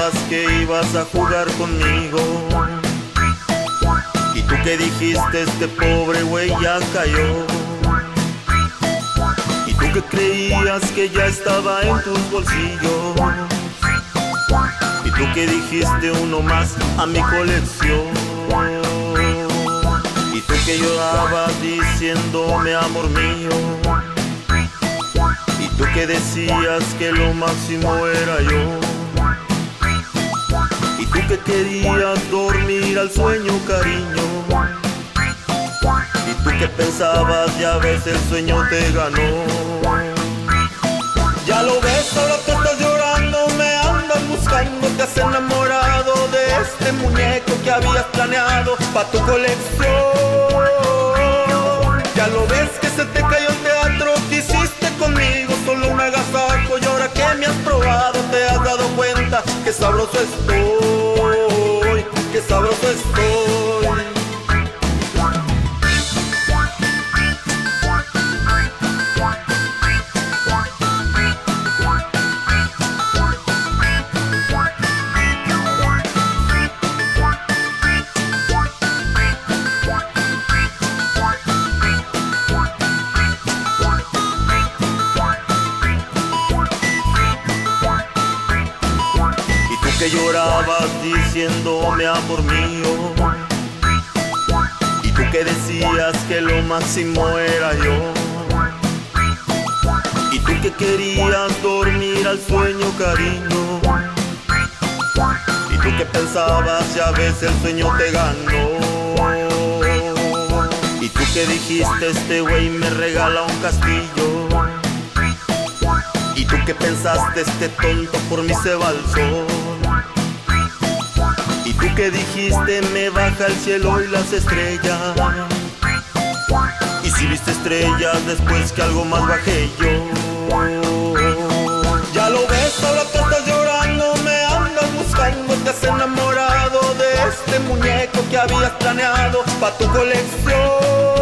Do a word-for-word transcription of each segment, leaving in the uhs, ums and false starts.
decías que ibas a jugar conmigo. Y tú que dijiste, este pobre güey ya cayó. Y tú que creías que ya estaba en tus bolsillos. Y tú que dijiste uno más a mi colección. Y tú que llorabas diciéndome amor mío. Y tú que decías que lo máximo era yo. Y tú que querías dormir al sueño, cariño. Y tú que pensabas ya ves el sueño te ganó. Ya lo ves, ahora tú estás llorando, me andas buscando. Te has enamorado de este muñeco que habías planeado pa' tu colección. Ya lo ves que se te cayó el teatro que hiciste conmigo, solo un agasajo. Y ahora que me has probado te has dado cuenta que sabroso estoy, que sabroso estoy. Que llorabas diciéndome amor mío. Y tú que decías que lo máximo era yo. Y tú que querías dormir al sueño, cariño. Y tú que pensabas ya ves el sueño te ganó. Y tú que dijiste este güey me regala un castillo. Y tú que pensaste este tonto por mí se va al sol. Y tú que dijiste me baja el cielo y las estrellas. Y si viste estrellas después que algo más bajé yo. Ya lo ves, ahora tú estás llorando, me andas buscando. Te has enamorado de este muñeco que habías planeado pa' tu colección.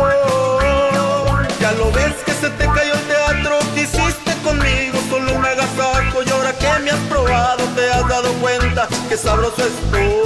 Ya lo ves que se te cayó el teatro que hiciste conmigo, solo un agasajo. Y ahora que me has probado te has dado cuenta que sabroso estoy.